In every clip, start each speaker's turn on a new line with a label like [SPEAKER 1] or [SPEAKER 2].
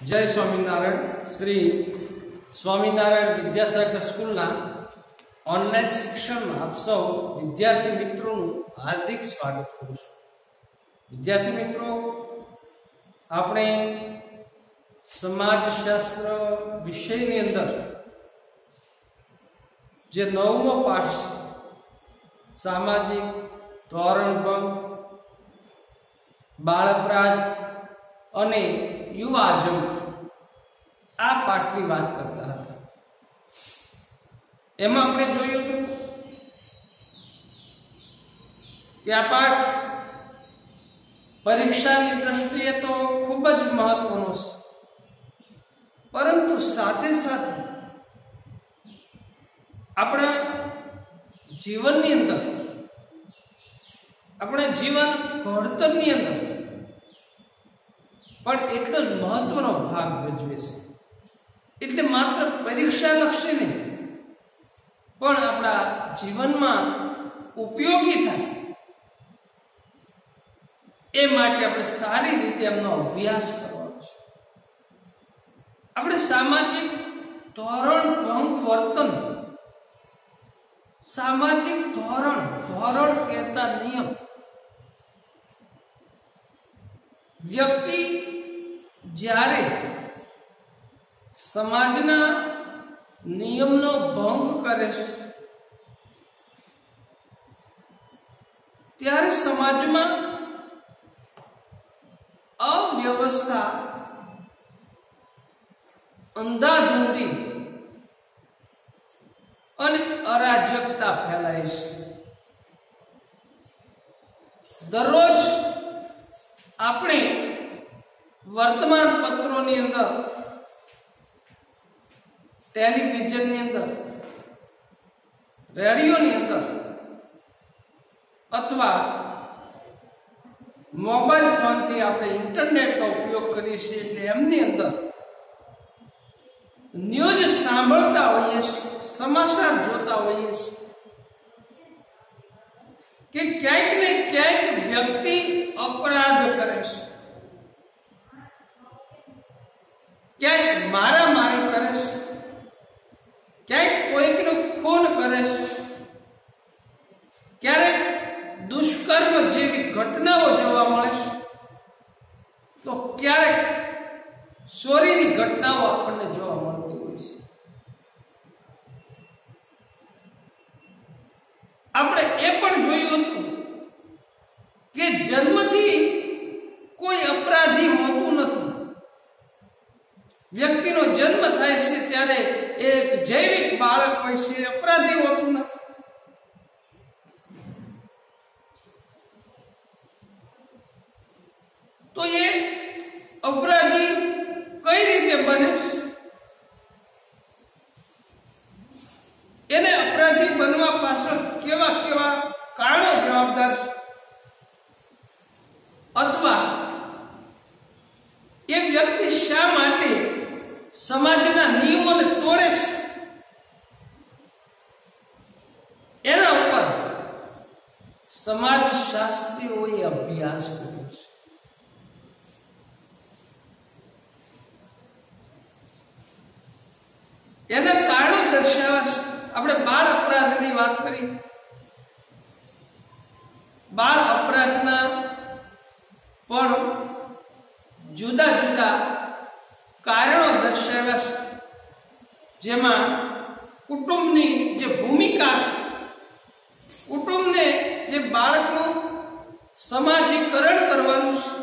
[SPEAKER 1] जय स्वामीनारायण। श्री स्वामीनारायण विद्यासागर स्कूलना ऑनलाइन शिक्षण में आप सौ विद्यार्थी मित्रों हार्दिक स्वागत करूं छुं। विद्यार्थी मित्रों, आपणे समाजशास्त्र विषयनी अंदर जे नवमो पाठ सामाजिक धोरणभंग, बाळ अपराध अने युवा आजम आ पाठनी बात करता था। एमां आपणे जोयुं हतुं कि आ पाठ परीक्षानी दृष्टिए तो खूब ज महत्वनो छे, परंतु साथे साथे अपना जीवननी अंदर, अपना जीवन घडतरनी अंदर पण एटलो ज महत्वनो भाग भजवे छे। એટલે માત્ર પરીક્ષા લક્ષી નહીં, પણ આપણા જીવનમાં ઉપયોગી થાય એ માટે આપણે સારી રીતે એમનો અભ્યાસ કરવાનો છે। આપણે સામાજિક ધોરણ ભંગ વર્તન, સામાજિક ધોરણ કહેતા નિયમ, વ્યક્તિ જ્યારે समाजना नियमनो भंग करे त्यारे समाज में अव्यवस्था, अंधाधुंधी और अराजकता फैलाय छे। दररोज आपणे वर्तमान पत्रों अंदर, टेलिविजन नी अंदर, रेडियो नी अंदर अथवा मोबाइल फोन थी आपणे इंटरनेट का उपयोग करीए छीए એટલે એમની અંદર न्यूज सांभळता होईए, समाचार जोता होईए कि क्यांक ने क्यांक व्यक्ति अपराध करे छे, क्यांक मारामारी करे छे, ક્યાંક કોઈકનો ખૂન કરે છે, ક્યારેક દુષ્કર્મ જેવી ઘટનાઓ જોવા મળે છે, તો ક્યારેક ચોરીની ઘટનાઓ આપણને જોવા મળતી હોય છે। આપણે એ પણ જોયું હતું કે જન્મથી કોઈ અપરાધી હોતું નથી। વ્યક્તિનો જન્મ થાય છે ત્યારે એક જૈવિક બાળક હોય છે, અપરાધી હોતું નથી। તો એ અપરાધી કઈ રીતે બને છે, એને અપરાધી બનવા પાછળ કેવા કેવા કારણો જવાબદાર છે, અથવા એ વ્યક્તિ શા માટે समाजना नियमों ने तोड़े एना ऊपर समाजशास्त्रीओए अभ्यास कर्यो छे। एना कारणो दर्शावा छे। आपणे बाळ अपराधनी वात करी, बाळ अपराधना पण जुदा जुदा कारणों दर्शाव्या छे, जेमां कुटुंबनी जे भूमिका छे, कुटुंबने जे बाळकनुं समाजीकरण करवानुं छे,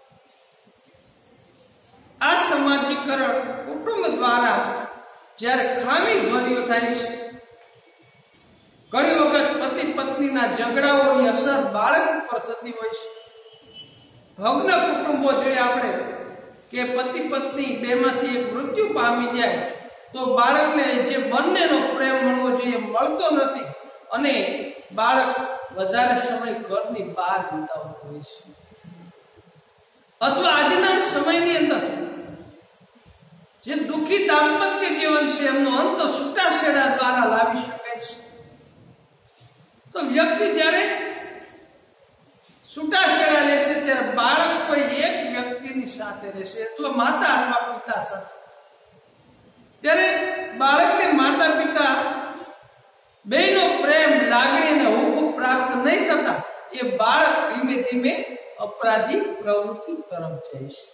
[SPEAKER 1] आ समाजीकरण कुटुंब द्वारा ज्यारे खामी भर्यो थाय छे, घणी वखत पति पत्नीना झगड़ाओनी असर बाळक पर थती होय छे। भग्न कुटुंबो जोईए आपणे के पति पत्नी बेमांथी एक मृत्यु पामी जाए तो बाळकने जे बंनेनो प्रेम मळवो जोईए मळतो नथी अने बाळक वधारे समय घरनी बहार वितावतो होय छे। अथवा आजना समयनी अंदर जे दुखी दाम्पत्य जीवन छे एमनो अंत छूटाछेड़ा द्वारा लावी शकाय छे। तो व्यक्ति જ્યારે छूटाछेड़ा लेशे त्यारे बाळक कोई एक व्यक्ति વ્યક્તિની સાથે રહેશે અથવા માતા અથવા પિતા સાથે, ત્યારે બાળકને માતા પિતા બેનો પ્રેમ, લાગણી અને હૂંફ પ્રાપ્ત નહીં થતા એ બાળક ધીમે ધીમે અપરાધી પ્રવૃત્તિ તરફ જાય છે.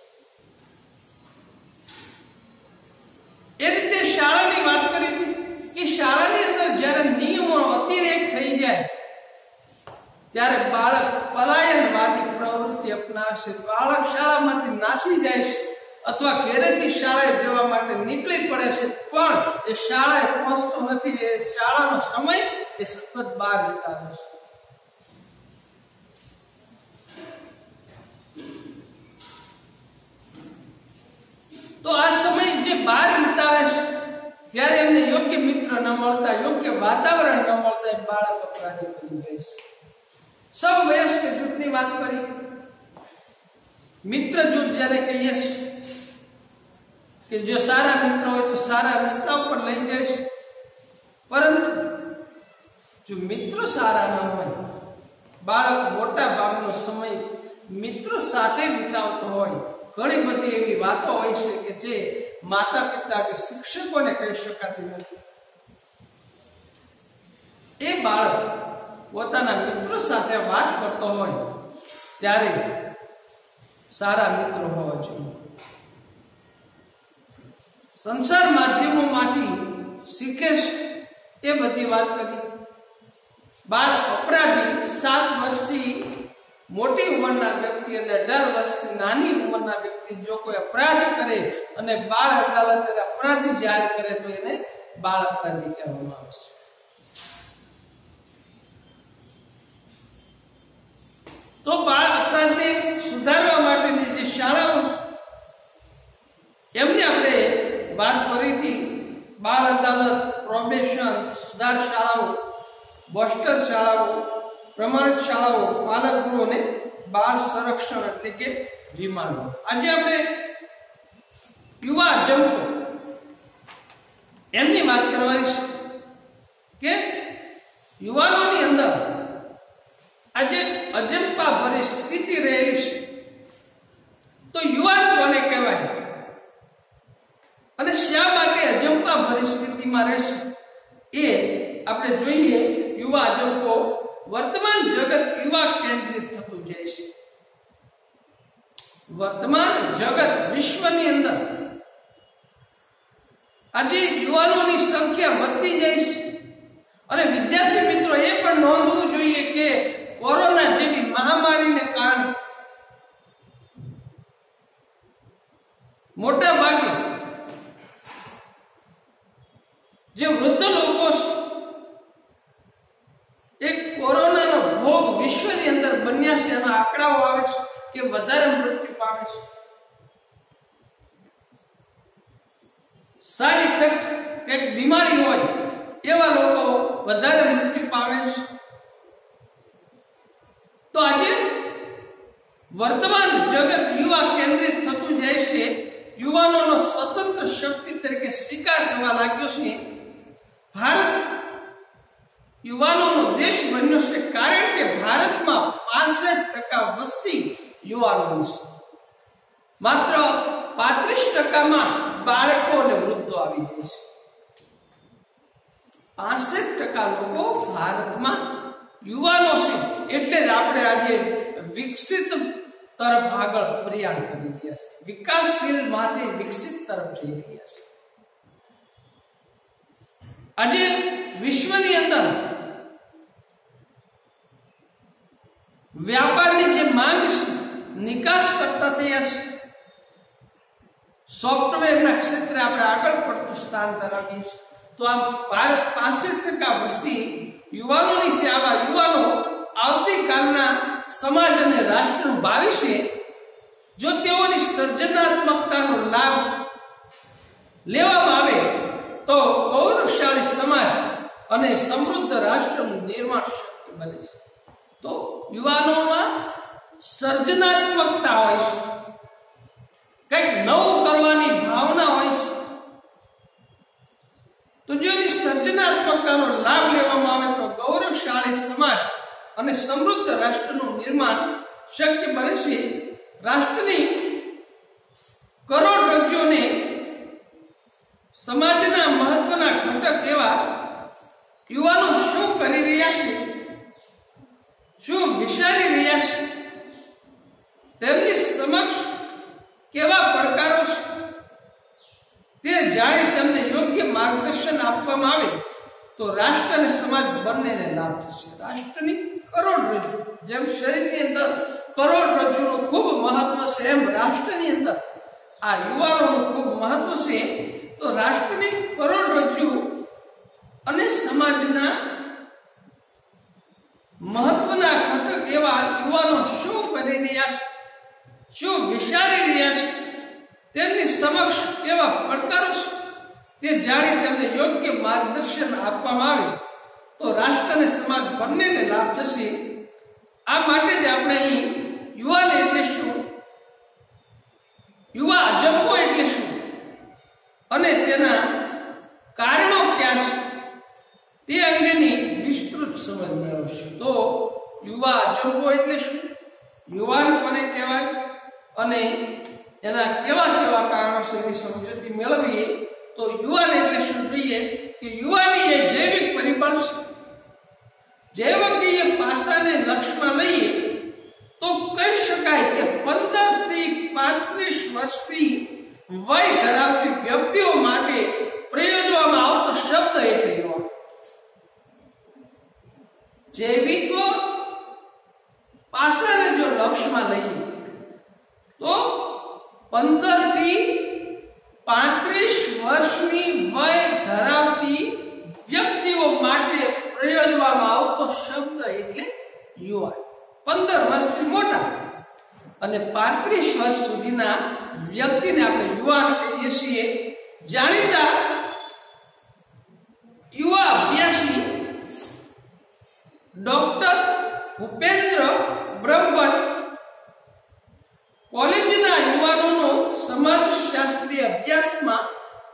[SPEAKER 1] એ રીતે શાળાની વાત કરી હતી કે શાળાની અંદર જ્યારે નિયમોનો અતિરેક થઈ જાય ત્યારે બાળક પલાયનવાદી પ્રવૃત્તિ અપનાવશે. બાળક શાળામાંથી નાસી જાય છે અથવા ઘરેથી શાળાએ જવા માટે નીકળી પડે છે, પણ એ શાળાએ પહોંચતો નથી. એ શાળાનો સમય એ સતત બહાર વિતાવે છે. તો આ સમય જે બહાર વિતાવે છે ત્યારે એમને યોગ્ય મિત્ર ન મળતા, યોગ્ય વાતાવરણ ન મળતા એ બાળક અપરાધી બની જાય છે. સમવયસ્ક જૂથની વાત કરી. મિત્ર જૂથ જ્યારે કહીએ કે જો સારા મિત્ર હોય તો સારા રસ્તા ઉપર લઈ જાય છે, પરંતુ જો મિત્રો સારા ન હોય, બાળક મોટા ભાગનો સમય મિત્રો સાથે વિતાવતો હોય, ઘણી બધી એવી વાતો હોય છે કે જે માતા પિતા કે શિક્ષકોને કહી શકાતી નથી. એ બાળક પોતાના મિત્રો સાથે વાત કરતો હોય ત્યારે સારા મિત્રો હોવા જોઈએ. સંસાર માધ્યમોમાંથી શીખે એ બધી વાત કરી. બાળક અપરાધી 7 વર્ષથી મોટી ઉંમરના વ્યક્તિ અને 18 વર્ષથી નાની ઉંમરના વ્યક્તિ જો કોઈ અપરાધ કરે અને બાળ અદાલત અપરાધી જાહેર કરે તો એને બાળ અપરાધી કહેવામાં આવશે. તો બાળ અપરાધને સુધારવા માટેની જે શાળાઓ એમની આપણે વાત કરી હતી. બાળ અદાલત, પ્રોબેશન, સુધાર શાળાઓ, બોસ્ટર શાળાઓ, પ્રમાણિત શાળાઓ, પાલક ગૃહ અને બાળ સંરક્ષણ એટલે કે રિમાન્ડ. આજે આપણે યુવા જંકો એમની વાત કરવાની છે કે યુવાનોની અંદર આજે અજંપા ભરી સ્થિતિ રહેલી છે. તો યુવાન કોને કહેવાય અને શા માટે અજંપા ભરી સ્થિતિમાં રહેશે એ આપણે જોઈએ. યુવા અજંપો વર્તમાન જગત યુવા કેન્દ્રિત થતું જાય છે. વર્તમાન જગત વિશ્વની અંદર આજે યુવાનોની સંખ્યા વધતી જાય છે અને વિદ્યાર્થી મિત્રો એ પણ નોંધવું જોઈએ કે કોરોના જેવી મહામારીને કારણે મોટા ભાગે જે વૃદ્ધ લોકો એક કોરોનાનો ભોગ વિશ્વની અંદર બન્યા છે. એના આંકડાઓ આવે છે કે વધારે મૃત્યુ પામે છે. સાઈડ ઇફેક્ટ એક બીમારી હોય એવા લોકો વધારે મૃત્યુ પામે છે. તો આજે વર્તમાન જગત યુવા કેન્દ્રિત થતું જાય છે. યુવાનોનો સ્વતંત્ર શક્તિ તરીકે સ્વીકાર થવા લાગ્યો છે. ભારત યુવાનોનો દેશ બન્યો છે કારણ કે ભારતમાં 65% વસ્તી યુવાનોની છે. માત્ર 35%માં બાળકો અને વૃદ્ધો આવી જાય છે. 65% લોકો ભારતમાં યુવાનો છે. એટલે જ આપણે આજે વિકસિત તરફ આગળ પ્રયાણ કરી રહ્યા છે. વિકાસશીલ માંથી વિકસિત તરફ જઈ રહ્યા છે. આજે વિશ્વની અંદર વ્યાપારની જે માંગ છે, નિકાસ કરતા થયા છે. સોફ્ટવેરના ક્ષેત્રે આપણે આગળ પડતું સ્થાન ધરાવીએ છીએ. તો આમ ભારત 65% વસ્તી યુવાનોની છે. આવા યુવાનો આવતીકાલના સમાજ અને રાષ્ટ્રનું ભવિષ્ય. જો તેઓની સર્જનાત્મકતાનો લાભ લેવામાં આવે તો ગૌરવશાળી સમાજ અને સમૃદ્ધ રાષ્ટ્રનું નિર્માણ શક્ય બને છે. તો યુવાનોમાં સર્જનાત્મકતા હોય છે, કંઈક નવું કરવાની ભાવના હોય છે. તો જો એની સર્જનાત્મકતાનો લાભ લેવામાં આવે તો ગૌરવશાળી સમાજ અને સમૃદ્ધ રાષ્ટ્રનું નિર્માણ શક્ય બને છે. રાષ્ટ્રની કરોડરજ્જુને સમાજના મહત્વના ઘટક એવા યુવાનો શું કરી રહ્યા છે, શું વિચારી રહ્યા છે, તેમની સમક્ષ કેવા પડકારો છે તે જાણી તેમને યોગ્ય માર્ગદર્શન આપવામાં આવે તો રાષ્ટ્ર અને સમાજ બંનેને લાભ થશે. રાષ્ટ્રની કરોડરજ્જુ, જેમ શરીરની અંદર કરોડરજ્જુનું ખૂબ મહત્વ છે, એમ રાષ્ટ્રની અંદર આ યુવાનોનું ખૂબ મહત્વ છે. તો રાષ્ટ્રની કરોડરજ્જુ અને સમાજના મહત્વના ઘટક એવા યુવાનો શું કરી રહ્યા છે, શું વિચારી રહ્યા છે, તેમની સમક્ષ કેવા પડકારો છે તે જાણી તેમને યોગ્ય માર્ગદર્શન આપવામાં આવે તો રાષ્ટ્ર અને સમાજ બંનેને લાભ થશે. આ માટે જ આપણે અહીં યુવાન એટલે શું, યુવા અજંપો એટલે શું અને તેના કારણો ક્યાં છે તે અંગેની વિસ્તૃત સમજ મેળવશું. તો યુવા અજંપો એટલે શું, યુવાન કોને કહેવાય અને એના કેવા કેવા કારણો છે એની સમજૂતી મેળવીએ. તો યુવાન એટલે શું જોઈએ કે યુવાની એ જૈવિક પરિબળ છે. જૈવિકીય પાસાને લક્ષમાં લઈએ તો કહી શકાય કે 15 થી 35 વર્ષની વય ધરાવતી વ્યક્તિઓ માટે પ્રયોજવામાં આવતો શબ્દ એટલે યુવાન. જૈવિક પાસાને જો લક્ષમાં લઈએ તો 15 થી 35 વર્ષની વય ધરાવતી વ્યક્તિઓ માટે પ્રયોજવામાં આવતો શબ્દ એટલે યુવાન. 15 વર્ષથી મોટા અને 35 વર્ષ સુધીના વ્યક્તિને આપણે યુવાન કહીએ છીએ. જાણીતા યુવા અભ્યાસી ડોક્ટર ભૂપેન્દ્ર બ્રહ્મભટ્ટ કોલેજના યુવાનોનો સમાજશાસ્ત્રીય અભ્યાસમાં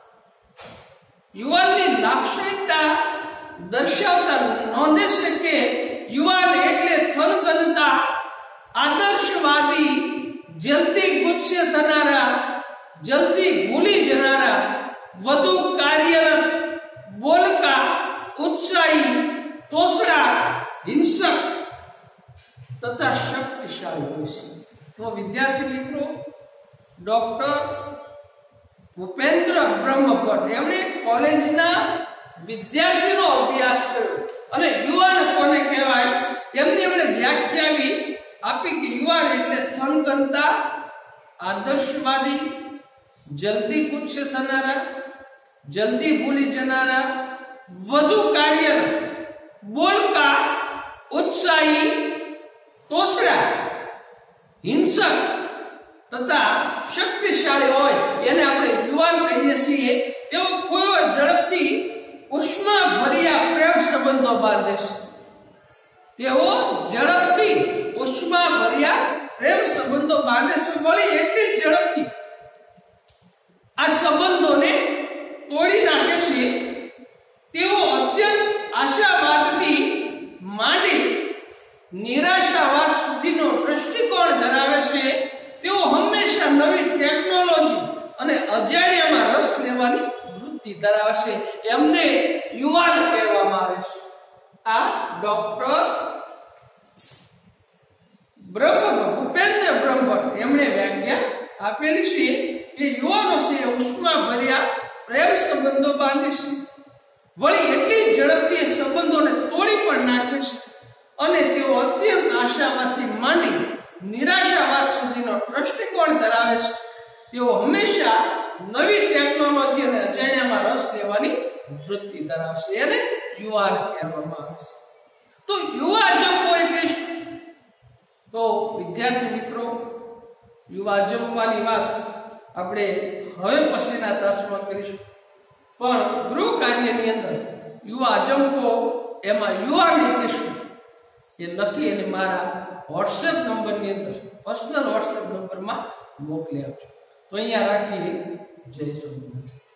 [SPEAKER 1] યુવાનની લાક્ષણિકતા દર્શાવતા નોંધે છે કે યુવાન એટલે થનગનતા, આદર્શવાદી, જલ્દી ગુસ્સે થનારા, જલ્દી ભૂલી જનારા, વધુ કાર્યરત, બોલકા, ઉત્સાહી, તોસડા, હિંસક તથા શક્તિશાળી હોય છે. તો વિદ્યાર્થી મિત્રો, ડોક્ટર ભૂપેન્દ્ર બ્રહ્મભટ્ટ એમણે કોલેજના વિદ્યાર્થીનો અભ્યાસ કર્યો અને યુવાન કોને કહેવાય એમની એમણે વ્યાખ્યા આપી કે યુવાન એટલે થનગનતા, આદર્શવાદી, જલ્દી ગુસ્સે થનારા, જલ્દી ભૂલી જનારા, વધુ કાર્યરત, બોલકા, ઉત્સાહી, તોસડા, હિંસક તથા શક્તિશાળી હોય એને આપણે યુવાન કહીએ છીએ. તેઓ કોઈ ઝડપથી ઉષ્મા ભર્યા પ્રેમ સંબંધો બાંધે છે. તેઓ ઝડપથી ઉષ્મા ભર્યા પ્રેમ સંબંધો બાંધે છે. વળી એટલી ઝડપથી આ સંબંધોને તોડી નાખે છે. તેઓ અત્યંત આશાવાદથી માંડી નિરાશાવાદ સુધીનો દ્રષ્ટિકોણ ધરાવે છે. તેઓ હંમેશા નવી ટેકનોલોજી અને અજાણ્યામાં રસ લેવાની વૃત્તિ ધરાવે છે. એમને યુવાન કહેવામાં આવે છે. આ ડોક્ટર ભૂપેન્દ્ર બ્રહ્મભટ્ટ એમણે વ્યાખ્યા આપેલી છે કે યુવાનો છે ઉષ્મા ભર્યા પ્રેમ સંબંધો બાંધે છે. વળી એટલી ઝડપથી સંબંધોને તોડી પણ નાખે છે અને તેઓ અત્યંત આશાવાદથી માંડી નિરાશાવાદ સુધીનો દ્રષ્ટિકોણ ધરાવે છે. તેઓ હંમેશા નવી ટેકનોલોજી અને અજાણ્યામાં રસ લેવાની વૃત્તિ ધરાવશે. એને યુવાન કહેવામાં આવે છે. તો યુવા અજંપો એટલે શું? તો વિદ્યાર્થી મિત્રો, યુવા અજંપાની વાત આપણે હવે પછીના તાસમાં કરીશું. પણ ગૃહ કાર્યની અંદર યુવા અજંપો એમાં યુવાન એટલે શું એ લખી અને મારા વોટ્સએપ નંબરની અંદર પર્સનલ વોટ્સએપ નંબરમાં મોકલી આપજો. તો અહીંયા રાખીએ. જય સ્વામિનારાયણ.